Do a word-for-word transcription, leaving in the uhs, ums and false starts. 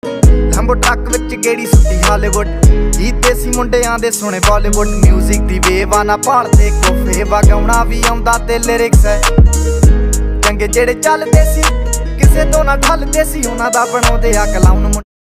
ਲੰਬੋ truck ਵਿੱਚ ਗੇੜੀ ਸੁੱਟੀ Hollywood. ਜੀ ਦੇਸੀ ਮੁੰਡਿਆਂ ਦੇ ਸੁਣੇ ਬਾਲੀਵੁੱਡ। ਮਿਊਜ਼ਿਕ ਦੀ ਵੇਵ ਆ ਨਾ ਭਾਲਦੇ ਕੋਫੇ, ਵਗਾਉਣਾ ਵੀ ਆਉਂਦਾ ਤੇ ਲਿਰਿਕਸ ਹੈ ਚੰਗੇ ਜਿਹੜੇ ਚੱਲਦੇ ਸੀ, ਕਿਸੇ ਤੋਂ ਨਾ ਠੱਲਦੇ ਸੀ। ਉਹਨਾਂ ਦਾ ਬਣਾਉਂਦੇ ਆ ਕਲਾਉਨ।